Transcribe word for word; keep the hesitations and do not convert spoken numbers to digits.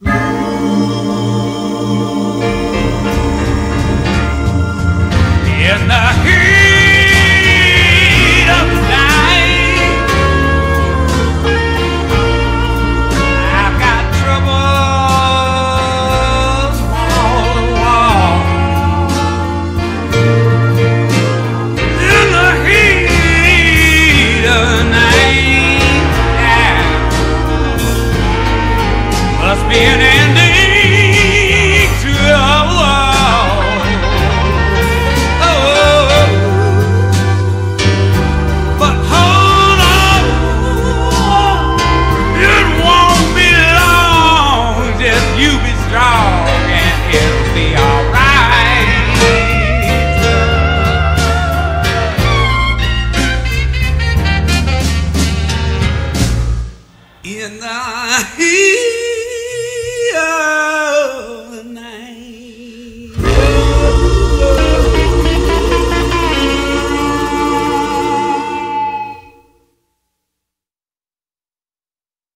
In the heat of the night, I've got troubles wall to wall. In the heat of the night, yeah, must be an